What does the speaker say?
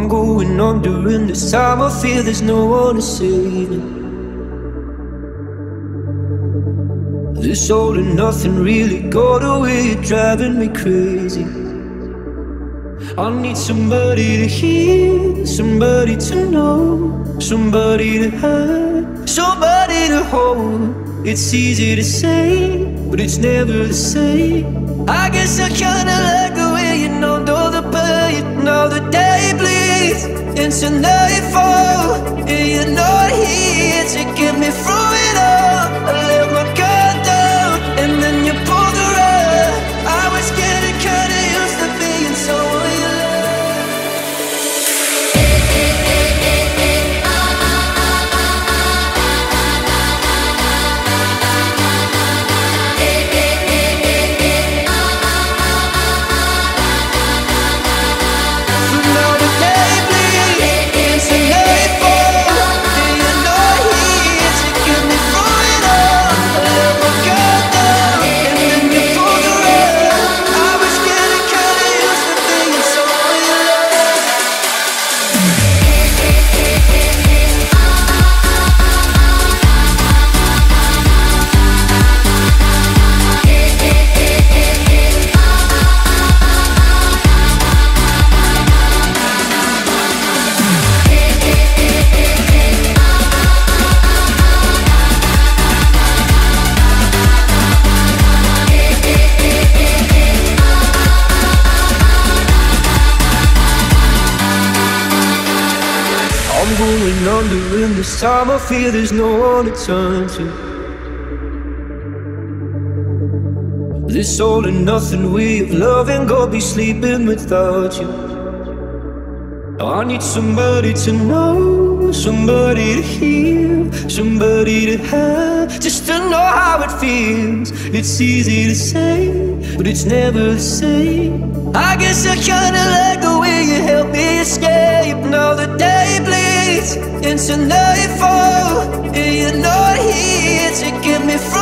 I'm going under, and this time I feel there's no one to save me. This all and nothing really got away, driving me crazy. I need somebody to hear, somebody to know, somebody to have, somebody to hold. It's easy to say, but it's never the same. I guess I kinda like the way you know the pain. Now the day bleeds into nightfall, and you're not here to get me through it all. I let my guard down, and then you pulled the rug. I was getting kinda used to being someone you loved. I'm going under, and this time I feel there's no one to turn to. This all and nothing way of loving, go be sleeping without you. I need somebody to know, somebody to hear, somebody to have, just to know how it feels. It's easy to say, but it's never the same. I guess I kinda like the way you help me escape. Now the day bleeds into nightfall, and you're not here to get me